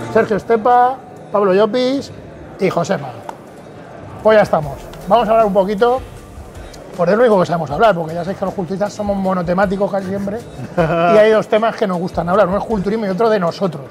Sergio Estepa, Pablo Llopis y Josefa. Pues ya estamos. Vamos a hablar un poquito, por es lo único que sabemos hablar, porque ya sabéis que los culturistas somos monotemáticos casi siempre, y hay dos temas que nos gustan hablar, uno es culturismo y otro de nosotros.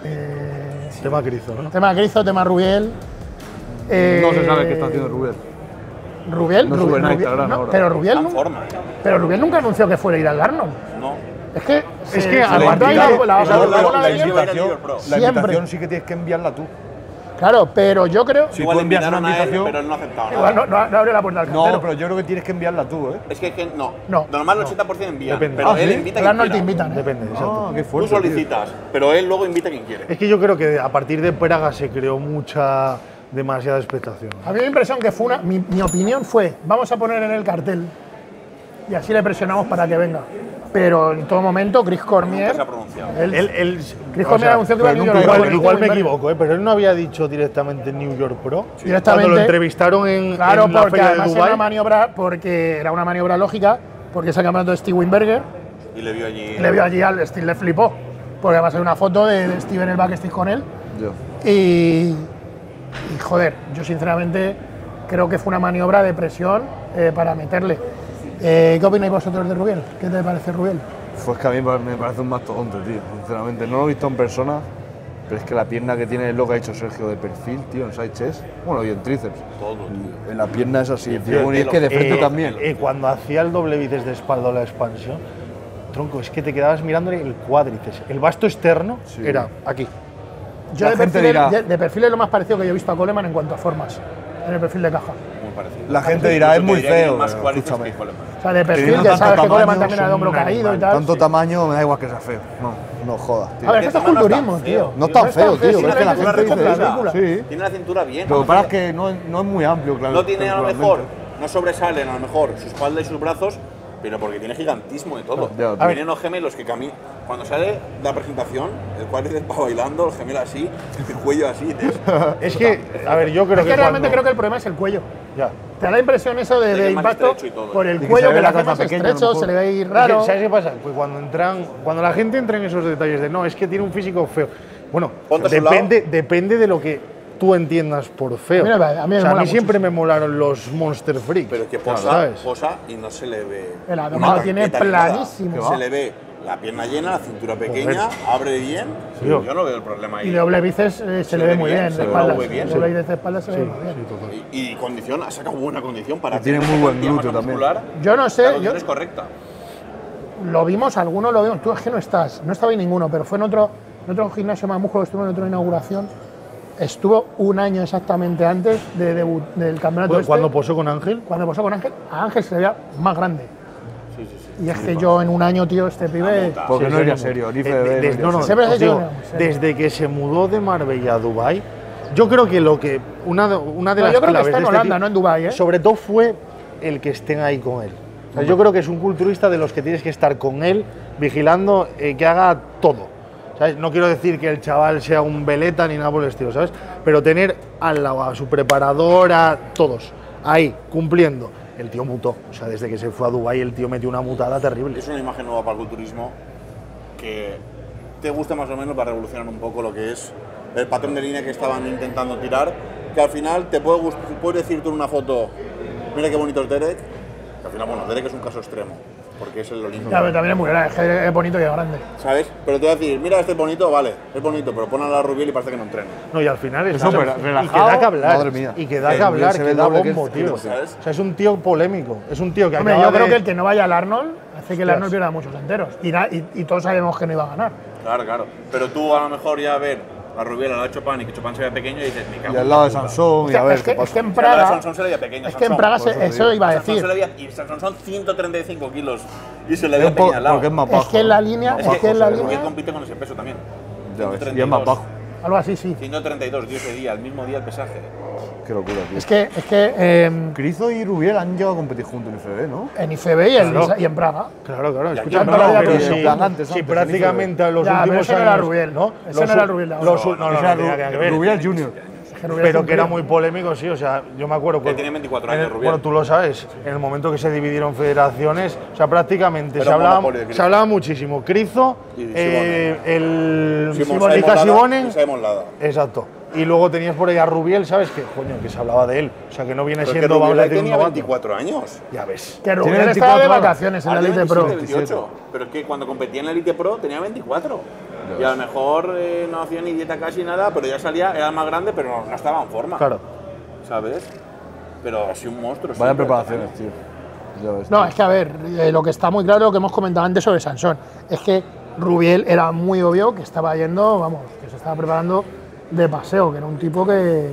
Tema Crizo, ¿no? Tema Crizo, tema Rubiel. No se sabe qué está haciendo Rubiel. Rubiel, No sube nada a Instagram ahora. pero Rubiel, pero Rubiel nunca anunció que fuera a ir al Arnold. No. Es que a cuando hay la siempre. invitación sí que tienes que enviarla tú. Claro, pero yo creo. Si Igual tú envías una invitaron a él, invitación. pero él no ha aceptado Igual nada. no abre la puerta al No, cartero. pero yo creo que tienes que enviarla tú, ¿eh? Es que no. No. Normal el 80% envía, Depende. pero Ah, él ¿sí? invita a El quien Arnold te quiera. invitan, ¿eh? Depende, exacto. Qué Tú fuerte. tío. solicitas, pero él luego invita a quien quiere. Es que yo creo que a partir de Praga se creó demasiada expectación. A mí me da la impresión que fue mi opinión fue, vamos a poner en el cartel y así le presionamos para que venga. Pero en todo momento, Chris Cormier. Nunca se ha pronunciado. Chris Cormier anunció que iba a New York Pro. Igual me equivoco, ¿eh? Pero él no había dicho directamente New York Pro. Directamente. Cuando lo entrevistaron en Claro, la porque feria de además era Dubái. una maniobra, porque era una maniobra lógica, porque es el campeonato de Steve Weinberger. Y le vio allí. Y le vio allí al Steve, le flipó. Porque además hay una foto de Steve en el backstage con él. Y joder, yo sinceramente creo que fue una maniobra de presión para meterle. ¿Qué opináis vosotros de Rubiel? ¿Qué te parece Rubiel? Pues que a mí me parece un mastodonte, tío, sinceramente. No lo he visto en persona, pero es que la pierna que tiene es lo que ha hecho Sergio de perfil, tío, en side chest. Bueno, y en tríceps. Todo, tío. En la pierna es así, tío. Y es que de frente también. Cuando hacía el doble bíceps de espalda o la expansión, tronco, es que te quedabas mirándole el cuádriceps. El vasto externo era aquí. Yo La de gente de perfil es lo más parecido que yo he visto a Coleman en cuanto a formas, en el perfil de caja. Muy parecido. La gente dirá, es Incluso te muy diría que feo. más pero cuádriceps escúchame. que Coleman. O sea, de perfil, Teniendo que tanto sabes que Coleman tamaño, también era de son hombro un caído y animal. tal. Tanto sí. tamaño, me da igual que sea feo. No jodas, tío. A ver, esto es culturismo, tío. No es tan feo, tío. Sí, Es que la sí, gente sí, dice sí, eso. Sí. Tiene la cintura bien. Lo que pasa es que no es muy amplio, claro. No tiene a lo mejor, temporalmente. no sobresalen a lo mejor su espalda y sus brazos, pero porque tiene gigantismo de todo. Ya, Y vienen los gemelos que caminan. Cuando sale la presentación, el cuádriceps va bailando, el gemelo así, el cuello así. Es que, a ver, yo creo Es que realmente cuando- creo que el problema es el cuello. Ya. Te da la impresión eso que de es más impacto estrecho y todo. por el Y que cuello, se ve que la lo hace casa más pequeña, a lo estrecho, mejor. se le ve ahí Es raro. que, ¿sabes qué pasa? Pues cuando la gente entra en esos detalles de no, es que tiene un físico feo. Bueno, Ponte a su depende de lo que tú entiendas por feo. Mira, a mí me O sea, a mola mí siempre mucho, me molaron los Monster Freaks. Pero es que claro, posa, ¿sabes? posa y no se le ve. El una abdomen tiene tanqueta ni nada. planísimo. Se le ve la pierna llena, la cintura pequeña, abre bien. Tío. Yo no veo el problema ahí. Y de doble bíceps se le ve muy bien, de se ve espaldas. muy bien, De sí. doble bíceps de espaldas se ve muy bien. Y condición, ha sacado buena condición para Y tiene tener muy esa buen cantidad glúteo masa también. muscular. Yo no sé, La yo, condición es correcta. lo vimos, algunos lo vimos. Tú es que no estás, no estaba ahí ninguno, pero fue en otro gimnasio más músculo, estuvo en otra inauguración. Estuvo un año exactamente antes del campeonato. Pues, cuando posó con Ángel, Cuando posó con Ángel, a Ángel se le veía más grande. Y es que yo en un año, tío, este pibe. Porque Sí, no sí, iría no. serio, ni No, FBB. no, Siempre os has dicho digo, que no, serio. desde que se mudó de Marbella a Dubái, yo creo que una de No, las yo creo que claves está en de este Holanda, tío, no en Dubái, ¿eh? sobre todo fue el que estén ahí con él. O sea, yo creo que es un culturista de los que tienes que estar con él, vigilando que haga todo. ¿Sabes? No quiero decir que el chaval sea un veleta ni nada por el estilo, ¿sabes? Pero tener al lado a su preparador, a todos, ahí, cumpliendo. El tío mutó. O sea, desde que se fue a Dubái, el tío metió una mutada terrible. Es una imagen nueva para el culturismo que te gusta más o menos para revolucionar un poco lo que es el patrón de línea que estaban intentando tirar, que al final te puedes decir tú en una foto, mira qué bonito es Derek, que al final, bueno, Derek es un caso extremo, porque es el olímpico. Ya, pero también es muy grande, es que es bonito y es grande. ¿Sabes? Pero te voy a decir, mira, este es bonito, vale, es bonito, pero pon a la Rubiel y parece que no entrena. No, y al final es Eso, pero y relajado, que da que hablar. madre mía. Y que da que El hablar, se ve que el da doble que bombo, es tío. ¿sabes? O sea, es un tío polémico. Es un tío que Hombre, acaba yo creo de- que el que no vaya al Arnold hace que el Hostias. Arnold pierda muchos enteros. Y todos sabemos que no iba a ganar. Claro, claro. Pero tú a lo mejor ya ver a Rubiel, a la de Chopin y que Chopin se vea pequeño y dices, me cago Y en al la lado de puta. Sansón, y a ver Es qué que pasa. en La de Praga, Sansón se le veía pequeño. es que en Sansón. Praga por eso eso iba a Sansón decir. se le veía, y Sansón son 135 kilos y se le Es veía un poco- pequeño al lado. porque es más Es bajo. que en la línea, Más es bajo, que en la se ve. Rubiel línea, compite con ese peso también. Ya ves, y es más bajo. algo así, sí. 132, dio ese día, el mismo día el pesaje. Qué locura, tío. Es que Crizo y Rubiel han llegado a competir juntos en FB, ¿no? en IFB y en Praga. Claro, claro. Y Escucha, aquí no, no lo había pero pensado. si, En plan, antes, si antes, prácticamente a los Ya, pero últimos ese no era años. Rubiel, ¿no? Ese Los no era u- Rubiel de ahora. los u- No, no, Ese era no, tenía que ver. Rubiel Junior. pero que era muy polémico, sí. O sea, yo me acuerdo. Que tenía 24 años, Rubiel. Bueno, tú lo sabes. En el momento que se dividieron federaciones, o sea, prácticamente Era se hablaba muchísimo. Crizo, Y el Simón Sibonen. Simón Lada. Exacto. Y luego tenías por ahí a Rubiel, ¿sabes? Que, coño, que se hablaba de él. O sea, que no viene Pero siendo, que vamos a Rubiel decir, un tenía novato. 24 años. Ya ves. Que Rubiel Tiene estaba de 24 vacaciones en la Ahora Elite tiene Pro. 27, 28. Pero es que cuando competía en la Elite Pro tenía 24. Y a lo mejor no hacía ni dieta casi nada, pero ya salía, era más grande, pero no estaba en forma. Claro. ¿Sabes? Pero así un monstruo. Vaya siempre. preparaciones, tío. Ya ves, No, tío. es que a ver, lo que está muy claro, lo que hemos comentado antes sobre Sansón, es que Rubiel era muy obvio que estaba yendo, vamos, que se estaba preparando de paseo, que era un tipo que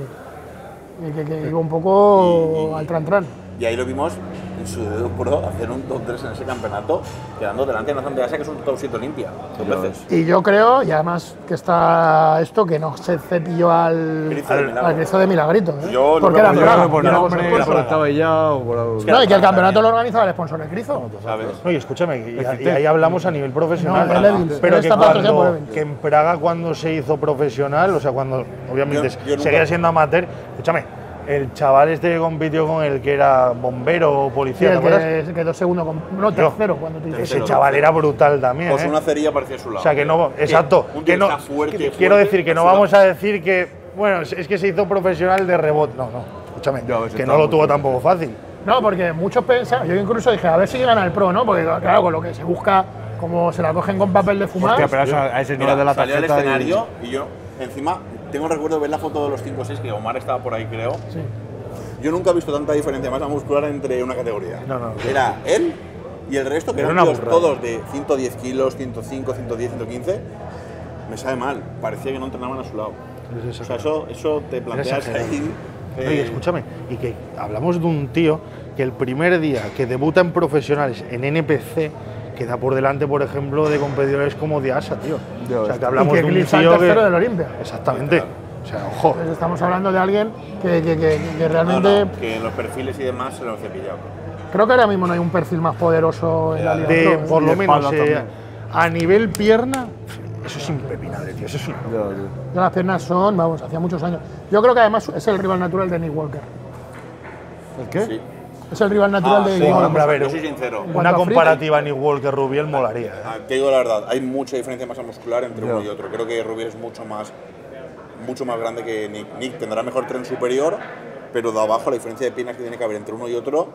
iba un poco al tran-tran. Y ahí lo vimos en su dedo pro hacer un top 3 en ese campeonato, quedando delante de Nathan de Asia, que es un top 7 Olimpia. Dos veces. Y yo creo, y además que está esto, que no se cepilló al Cristo de Milagrito. ¿eh? Yo porque no era me Praga, Yo por era nombre, sponsor. por estaba ahí ya o por algo. No, y que el campeonato lo organizaba el sponsor de Cristo. ¿Sabes? Oye, escúchame, y ahí hablamos a nivel profesional. No, el Evans. Pero Él que, está patrocinado por Evans. que en Praga, cuando se hizo profesional, o sea, cuando obviamente Yo nunca- seguía siendo amateur, escúchame, el chaval este que compitió con el que era bombero o Sí, policía, ¿te el acuerdas? que quedó segundo, no, tercero cuando te Ese Tercero. chaval era brutal también. Pues ¿eh? una cerilla parecía a su lado. O sea, que no, exacto, Un tío que no, está fuerte, quiero fuerte, decir que no a su vamos lado. a decir que, bueno, es que se hizo profesional de rebote. No, escúchame, Ya ves, que está no lo muy tuvo fuerte. tampoco fácil. No, porque muchos pensaban, yo incluso dije, a ver si llegan al pro, ¿no? Porque claro, con lo que se busca, como se la cogen con papel de fumar. Hostia, pero a ese no Mira, le da la salí al tarjeta escenario y yo, encima, tengo el recuerdo de ver la foto de los 5 o 6, que Omar estaba por ahí, creo. Sí. Yo nunca he visto tanta diferencia masa muscular entre una categoría. No. Era él y el resto, que Era eran una tíos burrada. todos de 110 kilos, 105, 110, 115. Me sabe mal, parecía que no entrenaban a su lado. O sea, eso te planteas exagerado. ahí. Oye, escúchame, y que hablamos de un tío que el primer día que debuta en profesionales en NPC queda por delante, por ejemplo, de competidores como Diasa, tío. Ya O sea, ves. que hablamos Y que de un eclipsa al tío tercero que… del Olimpia. Exactamente. O sea, ojo. Entonces estamos hablando de alguien que No, realmente… no, que los perfiles y demás se los he pillado. Creo que ahora mismo no hay un perfil más poderoso en la Liga De, Pro, ¿eh? por lo de menos espalda también. a nivel pierna, eso es impepinable, tío. Eso es una… Ya, tío. Ya las piernas son, vamos, hacía muchos años. Yo creo que además es el rival natural de Nick Walker. ¿El qué? Sí. Es el rival natural de sí, Nick hombre, Walker. a ver, yo soy sincero. cuanto Una a comparativa Nick Walker-Rubiel molaría. ¿eh? Te digo la verdad, hay mucha diferencia de masa muscular entre uno y otro. Creo que Rubiel es mucho más grande que Nick. Nick tendrá mejor tren superior, pero de abajo la diferencia de piernas que tiene que haber entre uno y otro,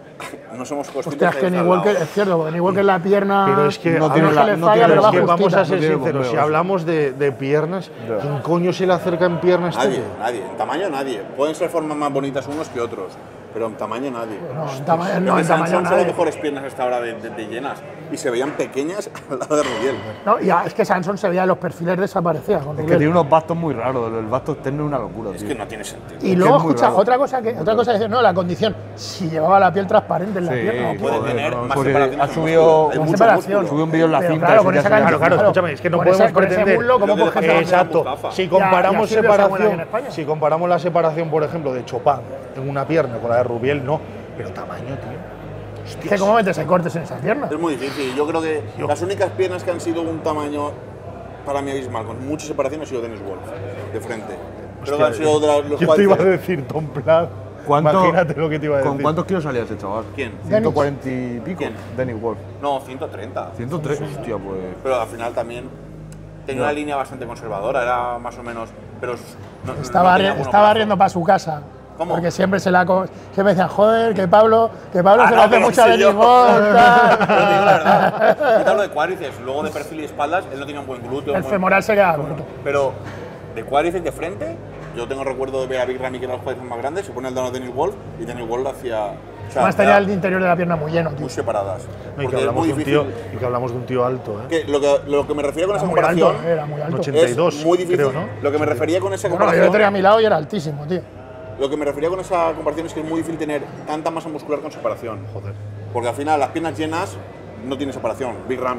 no somos conscientes Hostia, es que de Nick al Walker, lado. es cierto, porque Nick Walker la pierna Pero es que, no a tiene ver, que le no falla, tiene- pero es va que vamos justita. a ser No tiene sinceros, si bombeo, hablamos de piernas, Ya. ¿quién coño se le acerca en piernas? Nadie, tío? nadie. En tamaño nadie. Pueden ser formas más bonitas unos que otros, pero en tamaño nadie. No, en tamaño, Creo no, que en tamaño Samson son las nadie. mejores piernas hasta ahora de llenas y se veían pequeñas al lado de Rubiel. No, y es que Sanson se veía en los perfiles desaparecía. Con Es que Rubiel. tiene unos bastos muy raros. El basto externo es una locura, Es tío. que no tiene sentido. Y es luego, que es muy escucha, raro. otra cosa que no, la condición. Si llevaba la piel transparente en la pierna. Sí, puede joder, tener no, más porque separaciones ha en subido, músculo. Hay Con mucho separación. músculo. subió un vídeo en la Pero cinta. claro, ese con ya esa se veía. cantidad, Claro, escúchame, es que no con podemos ese, con ese pretender… muslo, ¿cómo Creo que coges le la- pasa Exacto. Mustafa. Si Ya, comparamos y así ves a buena aquí en separación, España. si comparamos la separación, por ejemplo, de Chopin en una pierna con la de Rubiel, no. Pero tamaño, tío. Es que ¿cómo metes ahí cortes en esas piernas? Es muy difícil. Yo creo que las únicas piernas que han sido un tamaño para mí abismal, con mucha separación, ha sido Dennis Wolf, de frente. Creo que han sido de los Yo te iba a cuádriceps. decir, Tom Platt. ¿Cuánto- Imagínate lo que te iba a decir. ¿Con cuántos kilos salía ese chaval? ¿Quién? 140 y pico. ¿Quién? Dennis Wolf. No, 130. 103, hostia, pues. Pero al final también tenía una línea bastante conservadora, era más o menos. Pero no Estaba, tenía buenos estaba brazos. riendo para su casa. ¿Cómo? Porque siempre siempre decían, joder, que Pablo se Ah, lo no, hace pero mucho a sí Denis yo. Wolf, Pero tal. te digo la verdad. Yo te hablo de cuádriceps, luego de perfil y espaldas, él no tenía un buen glúteo. El muy- femoral se queda corto. Pero de cuádriceps de frente, yo tengo recuerdo de ver a Big Ramy, que era los cuádriceps más grandes, se pone al lado de Dennis Wolf y Dennis Wolf hacía. O sea, Además tenía era el interior de la pierna muy lleno, tío. muy separadas. No, y, Porque que es hablamos muy de un difícil. tío, y que hablamos de un tío alto, ¿eh? Que lo que me refería con Era esa muy alto, comparación era muy alto. 82, es muy difícil. creo, ¿no? Lo que me refería con esa Bueno, yo comparación. lo tenía a mi lado y era altísimo, tío. Lo que me refería con esa comparación es que es muy difícil tener tanta masa muscular con separación. Joder. Porque al final las piernas llenas no tiene separación. Big Ramy,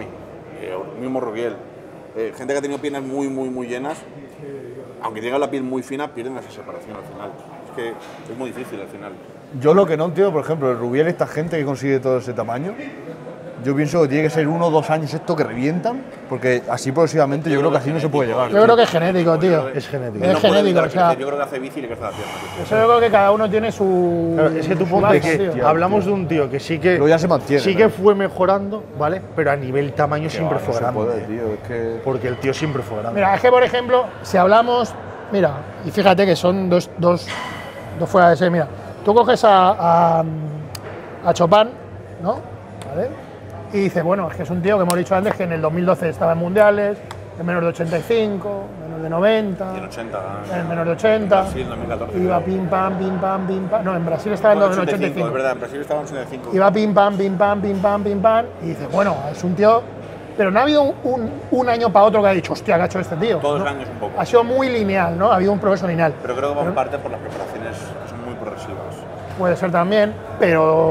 mismo Rubiel. Gente que ha tenido piernas muy llenas, aunque tenga la piel muy fina, pierden esa separación al final. Es que es muy difícil al final. Yo lo que no entiendo, por ejemplo, el Rubiel, esta gente que consigue todo ese tamaño, yo pienso que tiene que ser 1 o 2 años esto que revientan, porque así progresivamente yo creo que así no se puede llegar. Yo creo que es genético, tío. Es genético. Es No puede genético, evitar o sea, crecer. Yo creo que hace bici y le crece la pierna. tío. eso yo creo que cada uno tiene su. Claro, es que tú su ponte base, que tío. hablamos de un tío que sí que. Luego ya se mantiene, Sí pero- que fue mejorando, ¿vale? Pero a nivel tamaño siempre No fue se grande. puede, tío, es que… Porque el tío siempre fue grande. Mira, es que por ejemplo, si hablamos. Mira, y fíjate que son dos fuera de serie. Mira, tú coges a Chopin, ¿no? ¿Vale? Y dices, bueno, es que es un tío que hemos dicho antes que en el 2012 estaba en mundiales, en menos de 85, menos de 90. Y en 80. En menos de 80. Brasil, en 2014. Iba pim pam, pim pam, pim pam. No, en Brasil estaba en 85. Es verdad, en Brasil estaba en 85. Iba pim pam, pim pam, pim pam, pim pam. Y dices, bueno, es un tío. Pero no ha habido un año para otro que ha dicho, hostia, ¿qué ha hecho este tío? Todos ¿no? los años un poco. Ha sido muy lineal, ¿no? Ha habido un progreso lineal. Pero creo que va en parte por las preparaciones que son muy progresivas. Puede ser también, pero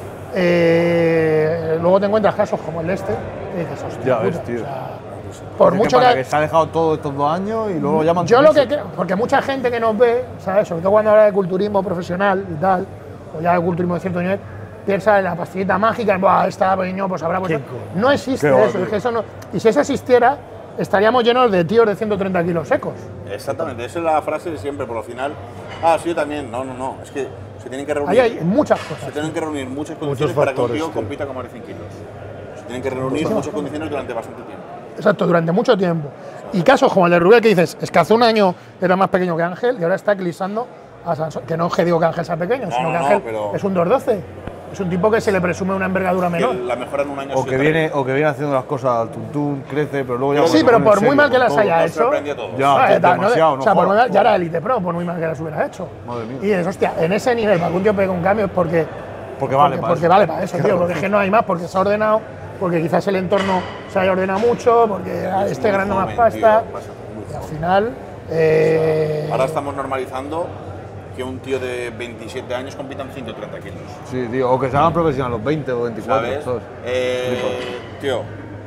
luego te encuentras casos como el de este, y dices, hostia, Ya ves, puta, tío. o sea, por ¿Qué mucho pasa, que, que se ha dejado todo estos 2 años y luego llaman… yo lo que creo, porque mucha gente que nos ve, ¿sabes? Sobre todo cuando habla de culturismo profesional y tal, o ya de culturismo de cierto nivel, piensa en la pastillita mágica, en, buah, esta pequeño, pues habrá puesto. No existe Qué va, eso, tío. es que eso no. Y si eso existiera, estaríamos llenos de tíos de 130 kilos secos. Exactamente, esa es la frase de siempre, por lo final. Ah, sí, yo también. No, es que se tienen que Ahí reunir. hay muchas Se cosas. tienen que reunir muchas condiciones para que un factores, tío tío. compita con más de 100 kilos. Se tienen que reunir muchas condiciones durante bastante tiempo. Exacto, durante mucho tiempo. Y casos como el de Rubén que dices, es que hace un año era más pequeño que Ángel y ahora está eclipsando a Sansón. Que no es que digo que Ángel sea pequeño, sino que no, Ángel pero- es un 212. Es un tipo que se le presume una envergadura Que menor. la mejora en un año ha O sido que, terrible. viene haciendo las cosas al tuntún, crece, pero luego ya… Sí, cuando se pero pone por muy serio mal que con las todo- haya Nos hecho. sorprendió a todos. Ya, Ah, tío, tal, demasiado, o sea, no por muy jodas, mal- ya era Elite Pro, por muy mal que las hubiera hecho. Madre mía. Y es, hostia, en ese nivel, para que un tío pegue un cambio es porque Vale para porque eso. vale para eso, tío. Porque es que no hay más, porque se ha ordenado, porque quizás el entorno se haya ordenado mucho, porque esté muy ganando más joven, pasta. tío, pasa muy Y al joven. final. Ahora estamos normalizando que un tío de 27 años compita en 130 kilos. Sí, tío, o que se hagan profesional a los 20 o 24, ¿Sabes? ¿sabes? Tío,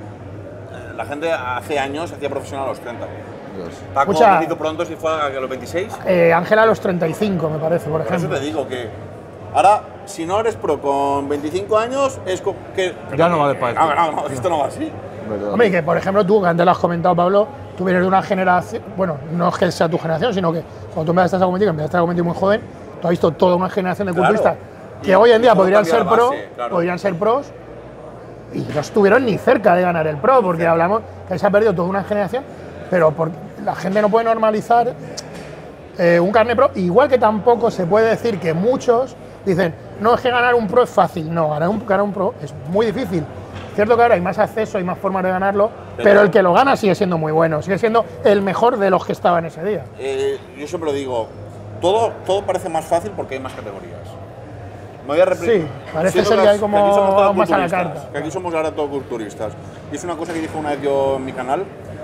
la gente hace años hacía profesional a los 30. Dios. Paco Escucha. lo hizo pronto si fue a los 26. Ángela a los 35, me parece, por Por eso ejemplo. te digo que ahora, si no eres pro con 25 años, es que. Ya no vale para esto. No, esto no va así. Verdad. Hombre, y que por ejemplo tú, que antes lo has comentado, Pablo, tú vienes de una generación, bueno, no es que sea tu generación, sino que cuando tú empezaste a competir muy joven, tú has visto toda una generación de Claro. culturistas que Y- hoy en y día todo podrían cambia ser la pro, base, claro. podrían ser pros, y no estuvieron ni cerca de ganar el pro, porque hablamos que se ha perdido toda una generación, pero la gente no puede normalizar un carnet pro, igual que tampoco se puede decir que muchos dicen, no es que ganar un pro es fácil, no, ganar un pro es muy difícil. Cierto que ahora hay más acceso, hay más formas de ganarlo, pero el que lo gana sigue siendo muy bueno, sigue siendo el mejor de los que estaban ese día. Yo siempre lo digo, todo parece más fácil porque hay más categorías. Me voy a repetir. Sí, parece Siento ser que hay aquí somos como todos más a la culturistas, carta. Que aquí somos ahora todos culturistas. Y es una cosa que dije una vez yo en mi canal.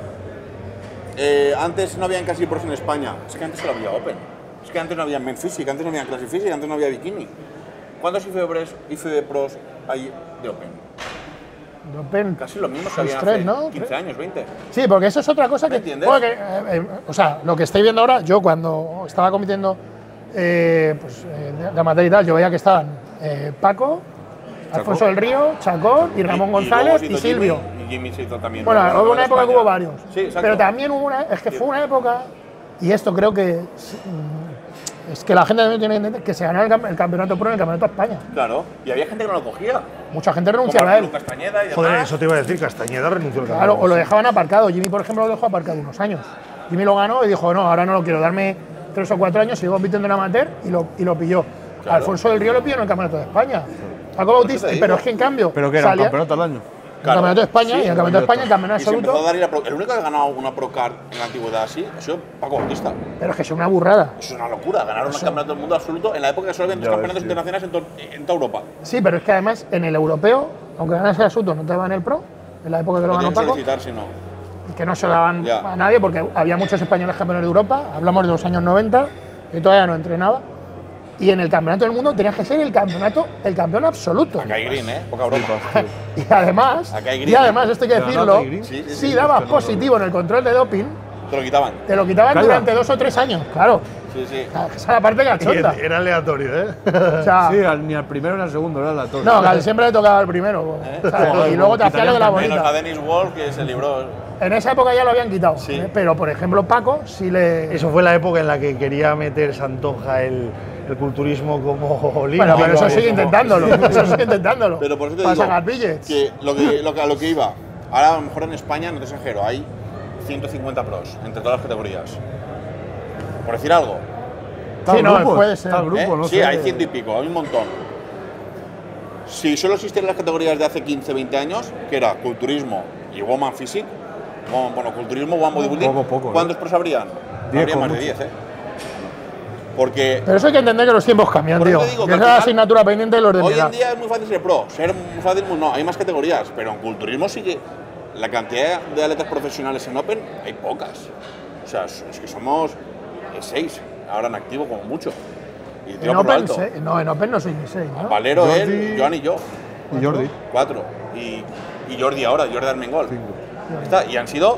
Antes no habían casi pros en España. Es que antes solo había Open. Es que antes no había Men Physique, antes no había Classic Physique, antes no había Bikini. ¿Cuántos IFB Pros hay de Open? Open, Casi lo mismo que pues había tres, hace ¿no? 15 años, 20. Sí, porque eso es otra cosa ¿Me que. entiendes? porque, o sea, lo que estoy viendo ahora, yo cuando estaba compitiendo de amateur y tal, yo veía que estaban Paco, Alfonso del Río, Chacón y Ramón González luego se y hizo Silvio. Jimmy, y Jimmy se hizo también. Bueno, luego hubo una en época que España. hubo varios. Sí, exacto. Pero también hubo es que fue una época, y esto creo que es que la gente también tiene que entender que se ganó el campeonato pro en el campeonato de España. Claro, y había gente que no lo cogía. Mucha gente Como renunciaba a él. Arturo Castañeda y demás. Joder, eso te iba a decir, Castañeda renunció al Claro, campeonato. o lo dejaban aparcado. Jimmy, por ejemplo, lo dejó aparcado unos años. Jimmy lo ganó y dijo, no, ahora no lo quiero, darme 3 o 4 años, sigo compitiendo en amateur y lo pilló. Claro. Alfonso del Río lo pilló en el campeonato de España. Paco Bautista, te digo. pero es que en cambio. ¿Pero que era un salía- campeonato al año? El campeonato de España, y el campeonato de España, el campeonato Y se empezó a absoluto. dar ir a el único que ha ganado una Procard en la antigüedad así ha sido Paco Bautista. Pero es que es una burrada. Eso es una locura, ganar un campeonato del mundo absoluto en la época que solo había 3 Ya ves, campeonatos tío. internacionales en toda Europa. Sí, pero es que además en el europeo, aunque ganas el absoluto, no te daban el pro. En la época que lo Lo ganó tienes que Paco, solicitar si no. que no se lo daban Ya. a nadie porque había muchos españoles campeones de Europa. Hablamos de los años 90, que todavía no entrenaba. Y en el campeonato del mundo tenías que ser el campeón absoluto. Acá hay green, poca broma. Y además, Acá hay green. esto hay que ¿De verdad decirlo, hay green? si dabas positivo en el control de doping, Te lo quitaban. te lo quitaban Calla. durante 2 o 3 años, claro. Sí, sí. Esa es la parte cachonda. Era aleatorio, ¿eh? O sea, Sí, ni al primero ni al segundo, era la torre. no, casi siempre le tocaba al primero. ¿sabes? Y luego te hacía lo de la Menos a bonita. Dennis Wolf, que se libró. En esa época ya lo habían quitado. Sí. Pero, por ejemplo, Paco sí le. Eso fue la época en la que quería meter Santonja el culturismo como olímpico. Bueno, pero eso sigue como- intentándolo. Eso sigue intentándolo. Pero por eso te para digo sacar billets. que a lo que iba. Ahora, a lo mejor en España, no te exagero, hay 150 pros entre todas las categorías. Por decir algo. Sí, no, puede ser. Está el grupo, no Sí, sé. hay 100 y pico, hay un montón. Si solo existieran las categorías de hace 15, 20 años, que era culturismo y woman physique, bueno, culturismo, woman bodybuilding, Poco, ¿cuántos pros habrían? 10 Habría más como de 10, ¿eh? Porque Pero eso hay que entender que los tiempos cambian, Por tío. eso te digo Que que esa al es la final, asignatura pendiente de los de mi hoy edad. en día es muy fácil ser pro, ser muy fácil, no, hay más categorías, pero en culturismo sí que la cantidad de atletas profesionales en Open hay pocas. O sea, es que somos 6 ahora en activo como mucho. Y tiro En por lo Open, alto. no, en Open no soy ni 6, ¿no? Valero, Jordi- él, Joan y yo. Y Jordi. 4. Y Jordi ahora, Jordi Armengol. Está, y han sido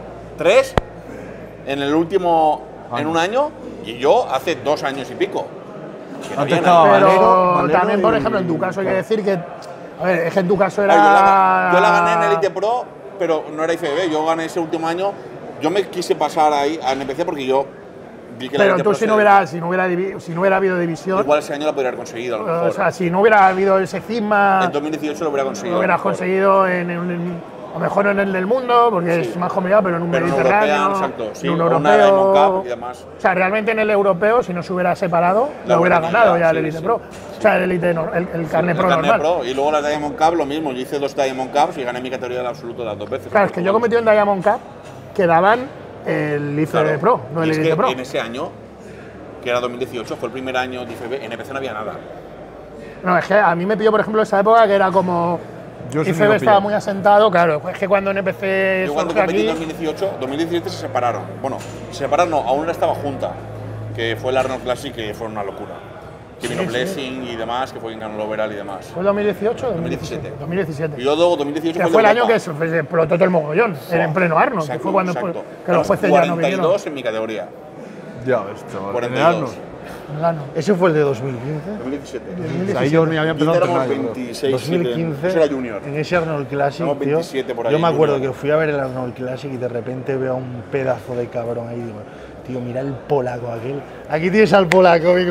3 en el último, en un año, y yo hace 2 años y pico. Que no Antes había nada. estaba Pero Valero también, por y- ejemplo, en tu caso hay que decir que. A ver, es que en tu caso era. Yo la gané en Elite Pro, pero no era IFBB. Yo gané ese último año. Yo me quise pasar ahí a NPC porque yo vi que la Pero Elite tú, Pro si no hubiera habido división. igual ese año la podría haber conseguido, a lo mejor. O sea, si no hubiera habido ese cisma. En 2018 lo hubiera conseguido. Lo a lo hubieras mejor. conseguido a lo mejor no en el del mundo, porque es más complicado, pero en un Pero en Mediterráneo, European, exacto, sí, en un o una Diamond europeo. Cup y demás. O sea, realmente en el europeo, si no se hubiera separado, La lo hubiera hubiera ganado ya ganado, el sí, Elite sí. Pro. O sea, el Elite el carne El pro carnet normal. Pro, y luego la Diamond Cup lo mismo. Yo hice 2 Diamond Cups y gané mi categoría del absoluto las 2 veces. Claro, es que yo competí en Diamond Cup que daban el IFB Claro. Pro, no el Y es Elite que Pro. en ese año, que era 2018, fue el primer año de IFB, en NPC no había nada. No, es que a mí me pilló, por ejemplo, esa época que era como. Yo sí me IFB lo estaba pillo. muy asentado, claro. Es que cuando NPC Yo cuando surge competí en aquí. 2017 se separaron. Bueno, se separaron no, aún no estaba junta, que fue el Arnold Classic, que fue una locura. Que vino Sí, sí. Blessing y demás, que fue quien ganó el overall y demás. ¿Fue el 2018 o 2017. 2017. Y yo luego 2018 Que fue el de año Europa. que se explotó todo el mogollón, en pleno Arnold, que Exacto, fue cuando exacto. que los jueces ya no vinieron. 42 en mi categoría. Ya ves, chaval. 42. El Arnold. Ese fue el de 2015. 2017. Ahí yo ni había empezado a Éramos entrenar. 26. 2015, Eso era junior. en ese Arnold Classic, Éramos tío, 27 por ahí, yo me acuerdo junior. que fui a ver el Arnold Classic y de repente veo a un pedazo de cabrón ahí y digo, tío, mira el polaco aquel. Aquí tienes al polaco, amigo.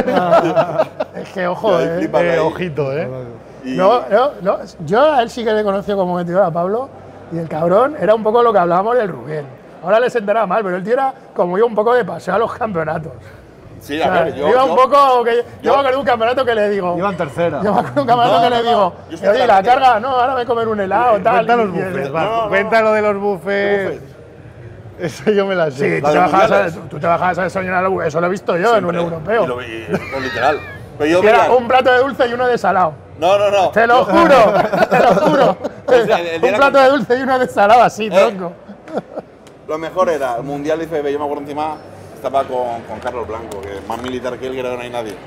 Es que, ojo, Ya, flipa. ahí. Ojito, Y- No, yo a él sí que le he conocido como competidor a Pablo y el cabrón era un poco lo que hablábamos del Rubén. Ahora le sentará mal, pero el tío era como yo un poco de paseo a los campeonatos. Sí, O a sea, ver, yo. iba un yo- poco. Yo yo- me acuerdo de un campeonato que le digo. Iba en tercera. Yo me acuerdo de un campeonato No, que no, le no, digo. yo Oye, la sinceramente- carga, no, ahora voy a comer un helado, tal. Cuenta los y- buffets, y- va, no, no. cuenta lo de los buffets. Eso yo me la Sí, sé. tú La te, de bajabas mundiales. tú te bajabas a desayunar, eso lo he visto yo en un siempre. europeo. Y lo vi, pues, literal. Pero yo Que era veía- un plato de dulce y uno de salado. No, no, no. Te lo juro, te lo juro. El día Un era plato de dulce y uno de salado así, tronco. Lo mejor era el Mundial de IFB. Yo me acuerdo encima, estaba con Carlos Blanco, que es más militar que él, que no hay nadie.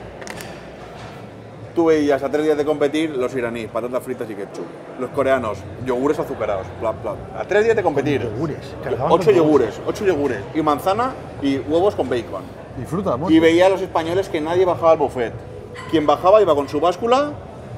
Tú veías a 3 días de competir los iraníes, patatas fritas y ketchup. Los coreanos, yogures azucarados, bla, bla. A 3 días de competir. Yogures, cargaban 8 con yogures, 8 yogures. Y manzana y huevos con bacon. Y fruta, amor. Y veía a los españoles que nadie bajaba al buffet. Quien bajaba iba con su báscula,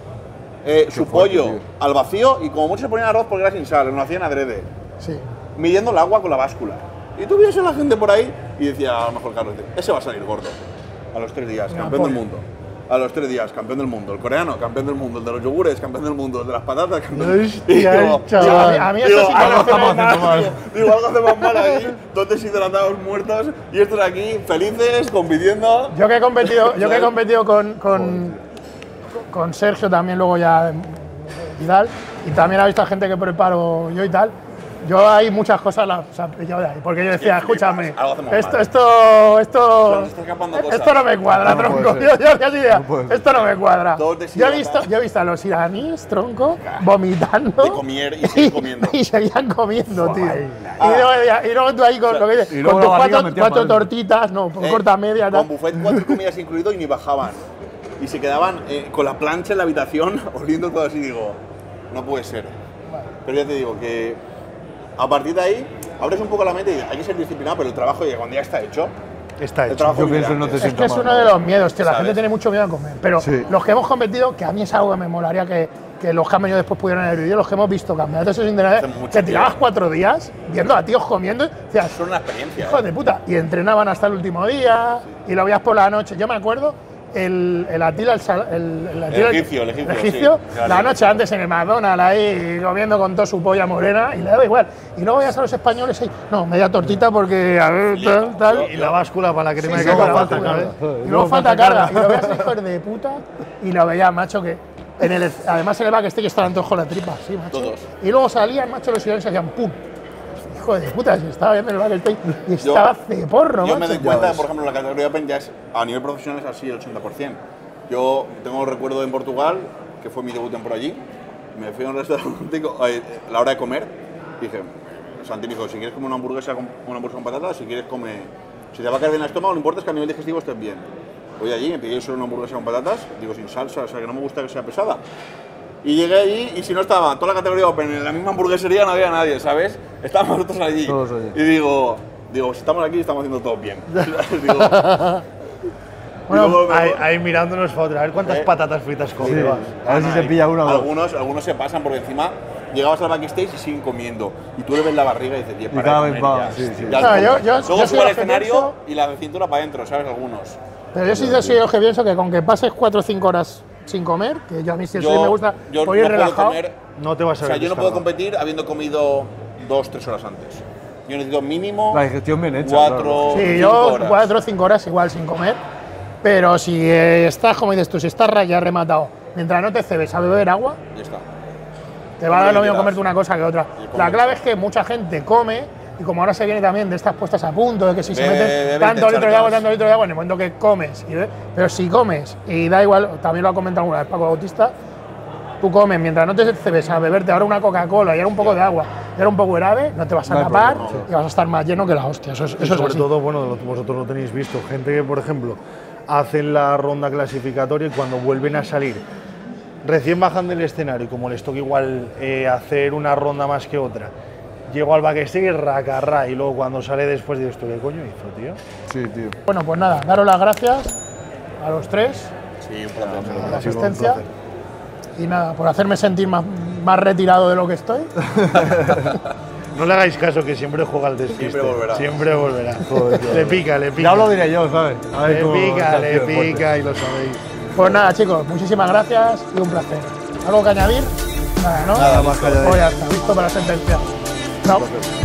su fuerte, pollo tío. al vacío y como mucho se ponían arroz porque era sin sal, lo hacían adrede, Sí. midiendo el agua con la báscula. Y tú veías a la gente por ahí y decía, a lo mejor Carlos, ese va a salir gordo. A los 3 días, campeón del mundo. A los 3 días, campeón del mundo. El coreano, campeón del mundo. El de los yogures, campeón del mundo. El de las patatas, campeón del mundo. Hostia, chaval. A mí eso sí que algo me hace estamos mal. haciendo mal. Digo, algo hacemos mal ahí. Dos deshidratados muertos y estos aquí felices, compitiendo. Yo que he competido con Sergio también luego ya y tal, y también ha visto a gente que preparo yo y tal. Yo hay muchas cosas las he pillado de ahí, porque yo decía, Que flipas, escúchame, algo hacemos esto, mal. esto, Se nos está escapando cosas. esto no me cuadra, No tronco. puede ser. Yo decía así, No puede ser. esto no me cuadra. Todos Yo he deshidratados. visto a los iraníes, tronco, vomitando. De comer y seguir comiendo. Y seguían comiendo, tío. Ah. Y luego tú ahí con, lo que dices, y luego con tus la barriga metía cuatro para dentro. tortitas, no, con corta media, tal. Con buffet 4 comidas incluido y ni bajaban. Y se quedaban con la plancha en la habitación oliendo todo así. Digo, no puede ser. Pero ya te digo que a partir de ahí abres un poco la mente y hay que ser disciplinado, pero el trabajo ya cuando ya está hecho, Está el hecho. trabajo Yo viene pienso en no te antes. Es sientas que es mal, uno ¿no? de los miedos, tío. La ¿Sabes? gente tiene mucho miedo a comer. Pero Sí. los que hemos competido, que a mí es algo que me molaría que los camellos después pudieran haber vivido, los que hemos visto campeonatos sin Hace mucho que tirabas tiempo. 4 días viendo a tíos comiendo, decías, Es una experiencia. hijo de puta. Y entrenaban hasta el último día, y lo veías por la noche. Yo me acuerdo, el Atila, el egipcio, sí. la noche antes en el McDonald's ahí comiendo con toda su polla morena, y le daba igual. Y luego veías a los españoles ahí, no, media tortita porque a ver, tal. Y la báscula para la crema Sí, de sí, cacao. la falta, báscula, ¿sabes? Y luego falta carga. Y lo veas hijos de puta. Y lo veías, macho, que. Además en el backstage estaban todos con la tripa, sí, macho. Todos. Y luego salían, macho, los sillones y hacían pum. Hijo de puta, se estaba viendo el backstage y estaba ceporro, Yo me macho. doy cuenta, por ejemplo, en la categoría Open ya es, a nivel profesional es así el 80%. Yo tengo recuerdo en Portugal, que fue mi debut en por allí, me fui a un restaurante a la hora de comer, dije, Santi me dijo, si quieres comer una hamburguesa con patatas, si quieres comer, si te va a caer bien el estómago, lo importante es que a nivel digestivo estés bien. Voy allí, me pedí solo una hamburguesa con patatas, digo sin salsa, o sea que no me gusta que sea pesada. Y llegué allí y si no estaba toda la categoría Open en la misma hamburguesería no había nadie, ¿sabes? Estábamos nosotros allí. Todos allí. Y digo, si estamos aquí estamos haciendo todo bien. Digo, Bueno, y luego Ahí mirándonos para otra. A ver cuántas patatas fritas come. Sí. va. A ver si se pilla una o dos. algunos se pasan porque encima llegabas al backstage y siguen comiendo. Y tú le ves la barriga y dices, "Tío, Y para cada de vez comer va, ya". sí, sí. Ya No, es yo- como- yo Luego soy sube al los que escenario pienso- y la cintura para adentro, ¿sabes? Algunos. Pero yo sí soy yo que pienso que con que pases 4 o 5 horas sin comer, que yo a mí sí me gusta, yo voy a ir no puedo relajado. comer, No te vas a o sea, ver yo no puedo descargado. competir habiendo comido 2-3 horas antes. Yo necesito mínimo La digestión bien hecha. 4 Sí, 5 yo horas. 4 o 5 horas igual sin comer. Pero si estás, como dices tú, si estás ya rematado, mientras no te cebes a beber agua, Ya está. te va a dar lo mismo quieras. comerte una cosa que otra. Y comes. La clave es que mucha gente come, y como ahora se viene también de estas puestas a punto, de que si se Bebe, meten bebe, tanto te litro de agua, echarás. tanto litro de agua, en el momento que comes, pero si comes, y da igual, también lo ha comentado alguna vez Paco Bautista, tú comes, mientras no te cebes a beberte ahora una Coca-Cola y ahora un poco de agua, y ahora un poco de ave, no te vas a No hay tapar problema, y vas a estar más lleno que la hostia. Eso Y es sobre así. todo, bueno, vosotros lo tenéis visto, gente que, por ejemplo, hacen la ronda clasificatoria y cuando vuelven a salir, recién bajan del escenario, y como les toca igual hacer una ronda más que otra, llego al backstage, racarra, y luego cuando sale después digo, ¿esto qué coño hizo, tío? Sí, tío. Bueno, pues nada, daros las gracias a los tres Sí, un placer. por la asistencia y nada, por hacerme sentir más retirado de lo que estoy. No le hagáis caso, que siempre juega al despiste. Siempre volverá. Siempre volverá. Joder, tío. le pica, le pica. Ya lo diré yo, ¿sabes? A ver Le cómo pica, está le el tío fuerte. pica y lo sabéis. Pues nada, chicos, muchísimas gracias y un placer. ¿Algo que añadir? Nada, ¿no? Nada más que añadir. Pues ya está, listo para la sentencia. Chao.